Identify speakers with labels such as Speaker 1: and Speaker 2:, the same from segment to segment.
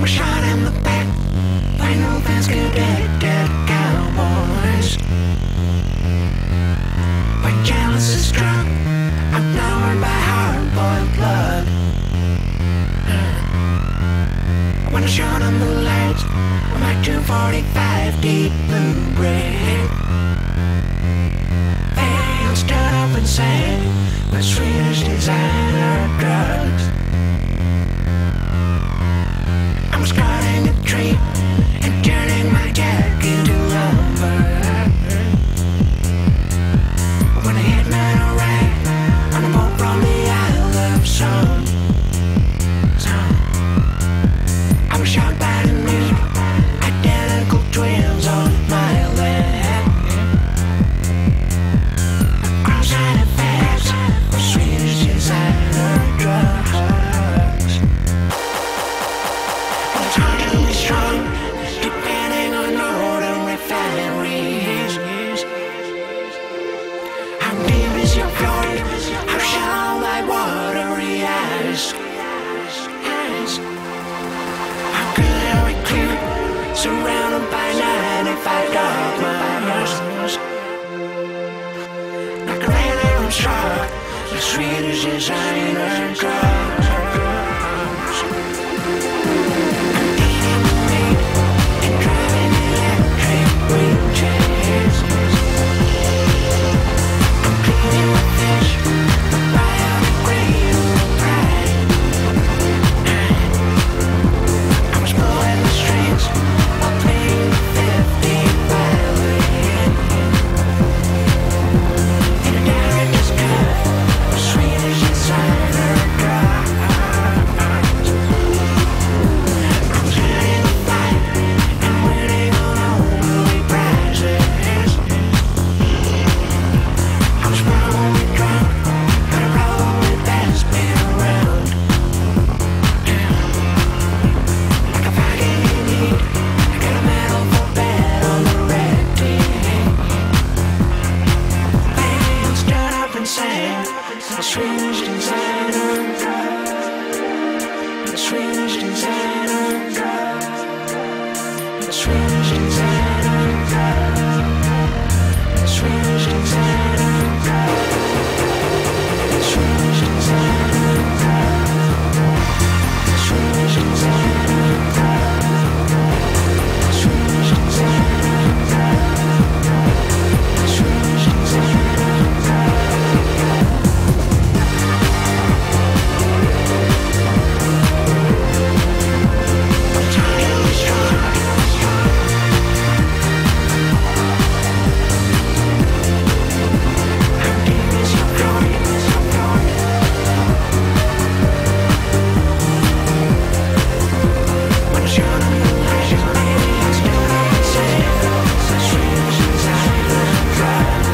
Speaker 1: was shot in the back by no fans, dead cowboys. When jealousy struck, outnumbered by hard-boiled blood. When I shot on the lights with my 245 deep blue red, they stood up and sang with Swedish designer drugs. I was cutting a tree and turning my jack into lumber. When I hit metal right on a boat from the Isle of Sun. I was shot by the new identical twins on my lap. Cross-eyed affairs with Swedish designer drugs. It's hard to be strong, depending on road and refineries. How deep is your fjord? How shallow my watery eyes? How could I recruit, surrounded by 95 dogmas? Like a random star, the Swedish designer drugs. I'm eating the meat and driving electric wheelchairs. I'm cleaning the fish, the biodegradable pride. I was pulling the strings while playing the 50 violin. In a director's cut of Swedish designer drugs. I was hiding the fight and winning on honorary prizes. I was probably drunk, but I probably best been around. Like a fucking idiot, I got a medal for bed on the red team. They stood up and sang the Swedish designer drug. The Swedish designer drug. The Swedish designer drug. The Swedish designer drug. The Swedish designer drug. The Swedish designer drug. The Swedish designer drug. The Swedish designer drug. It's hard to be strong. How deep is your fjord? When I shot on the lights, I stood up and sang the Swedish designer drug.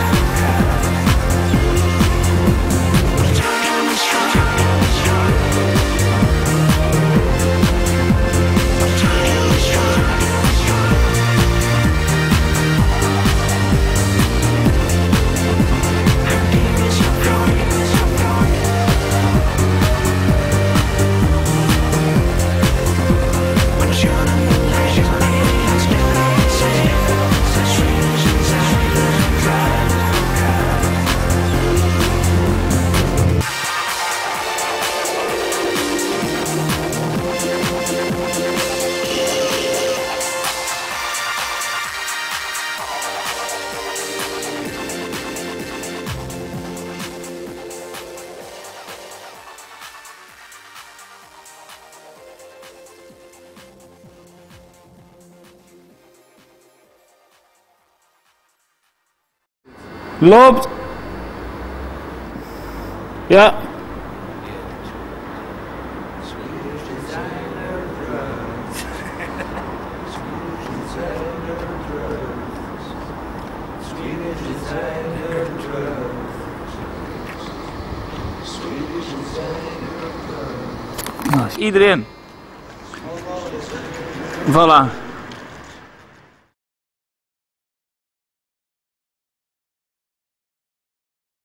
Speaker 1: It's hard to be strong. It's hard to be strong. How deep is your fjord? When I shot on the lights, I stood up and sang the Swedish designer drug.
Speaker 2: Loopt. Ja. Nou, is iedereen. Voilà.